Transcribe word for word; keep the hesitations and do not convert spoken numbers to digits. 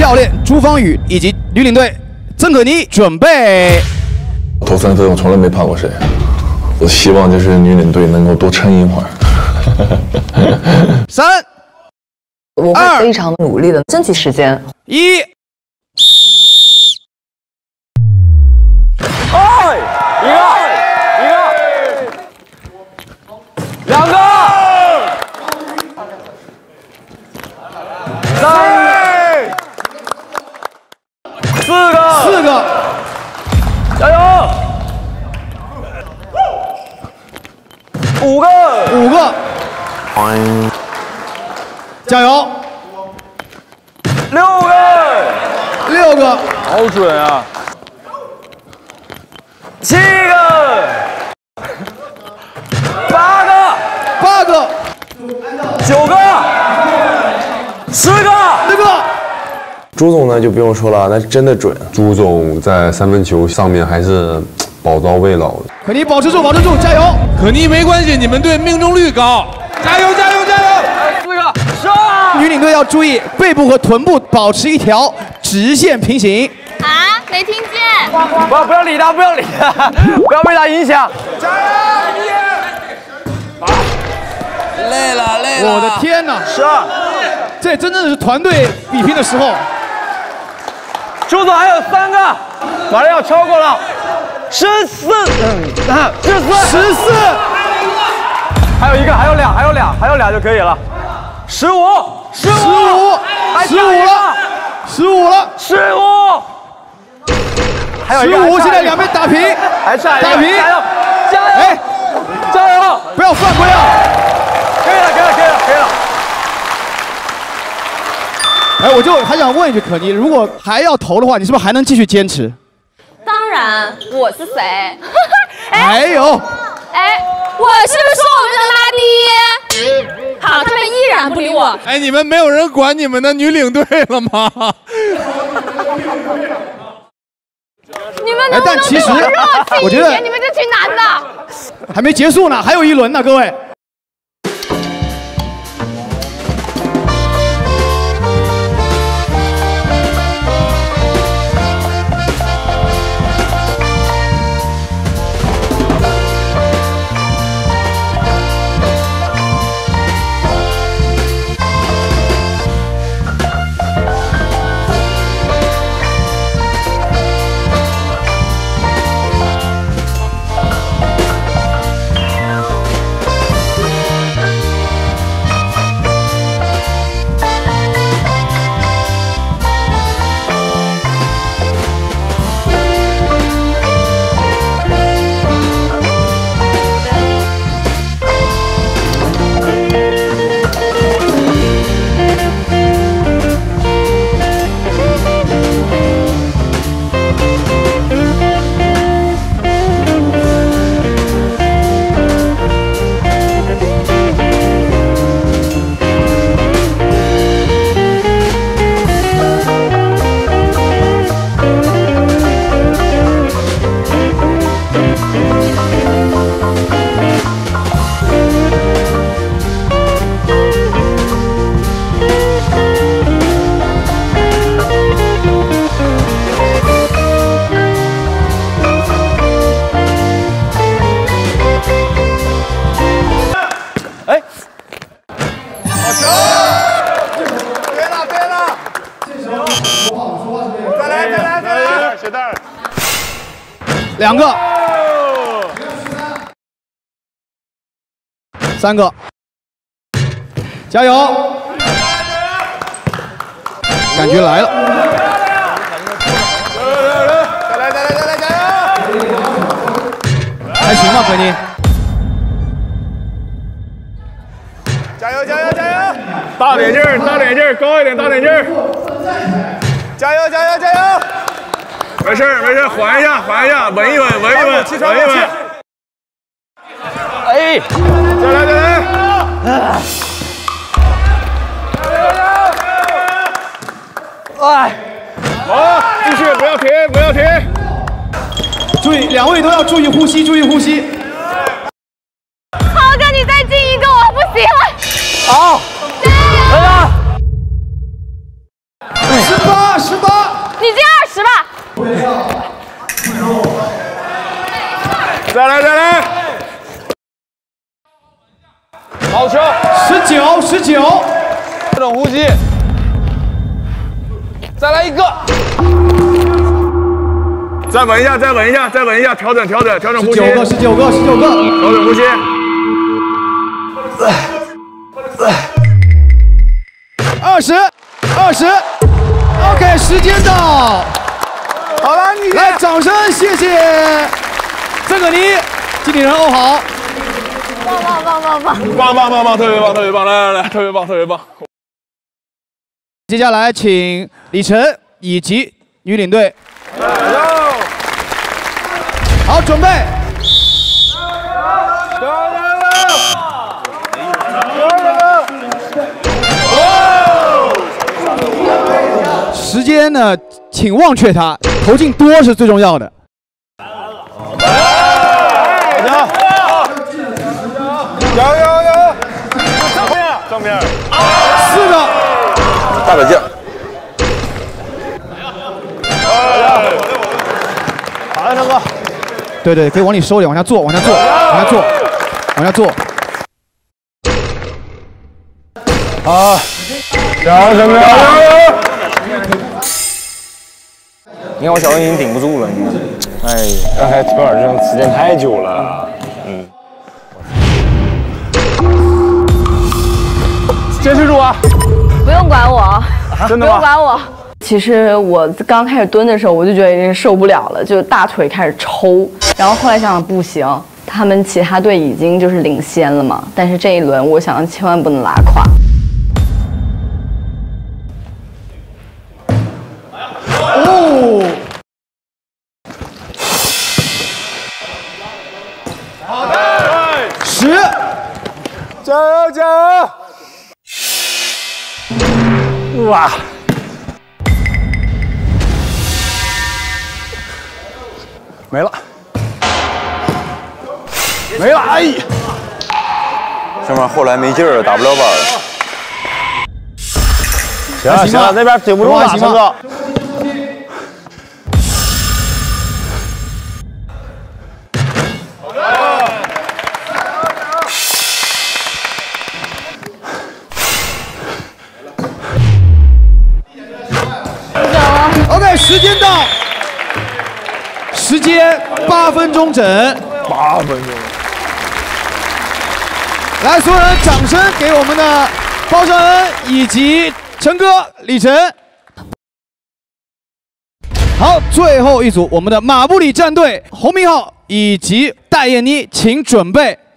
教练朱芳雨以及女领队曾可妮准备。 投三分我从来没怕过谁，我希望就是女领队能够多撑一会儿。 三， 我会非常努力的争取时间。 一。 哎，一个，一个，两个，三，四个， 四个， 加油！五个， 五个，加油！ 六个， 六个， 好准啊！ 七个，八个， 八个， 九个，十个， 十个。 朱总呢就不用说了，那是真的准。 朱总在三分球上面还是宝刀未老的。 可妮保持住，保持住，加油！ 可妮没关系，你们队命中率高，加油，加油，加油！ 四个，上！ 女领队要注意背部和臀部保持一条直线平行。 啊，没听见。 不要不要理他，不要理他，不要被他影响。加油！ 累了，累了。 我的天哪！ 是啊， 这真正的是团队比拼的时候。 朱总还有三个，马上要超过了，十四，嗯，十四， 十四， 还有一个，还有俩，还有俩，还有俩就可以了。十五，十五， 十五，十五了，十五了， 十五。 还有一个， 十五，现在两边打平， 还差一个， 打平， 加油，加油， 哎， 加油， 不要犯规啊！ 可以了，可以了，可以了，可以了。 哎，我就还想问一句，可妮，如果还要投的话，你是不是还能继续坚持？ 当然，我是谁？ 还有， 哎，我是不是说我们能拉第一？好，他们依然不理我。 哎，你们没有人管你们的女领队了吗？ 你们能不能对我热情一点？你们这群男的还没结束呢，还有一轮呢，各位。两个，三个，加油！感觉来了， 再来再来再来加油！ 还行吧，可妮。 加油加油加油！大点劲儿大点劲儿，高一点大点劲儿！加油加油加油！没事没事，缓一下缓一下，稳一稳稳一稳稳一稳。哎，再来再来！哎，好，继续不要停不要停。 注意，两位都要注意呼吸，注意呼吸。 浩哥，你再进一个，我不行了。 好，来了。 十八。 进二十吧。 再来再来，好球！ 十九十九， 调整呼吸，再来一个，再稳一下，再稳一下，再稳一下，调整调整调整呼吸。 十九个十九个十九个， 调整呼吸。 二十二十 ，OK， 时间到。 好了，你来掌声，谢谢郑可妮，经理人欧豪。 棒棒棒棒棒！ 棒棒棒棒，特别棒，特别棒！来来来，特别棒，特别棒！ 接下来请李晨以及女领队。好，准备。时间呢，请忘却它，投进多是最重要的。 加油加油！正面正面， 四个， 大摆件。 好了，成哥。 对对，可以往里收点，往下坐，往下坐，往下坐，往下坐。 好，加油成哥！加油！ 你看我小文已经顶不住了，你看，哎，刚才推耳这时间太久了，嗯。 坚持住啊！ 不用管我， 真的吗？ 不用管我。 其实我刚开始蹲的时候，我就觉得已经受不了了，就大腿开始抽。然后后来想想不行，他们其他队已经就是领先了嘛，但是这一轮我想千万不能拉胯。 哦， 好的， 十， 加油加油！哇！没了，没了！哎呀， 上面后来没劲儿了，打不了板了。 行了行了，那边顶不住了，陈哥。 OK， 时间到，时间八分钟整， 八分钟。 来，所有人掌声给我们的包尚恩以及陈哥、李晨。好，最后一组，我们的马布里战队洪明浩以及戴燕妮，请准备。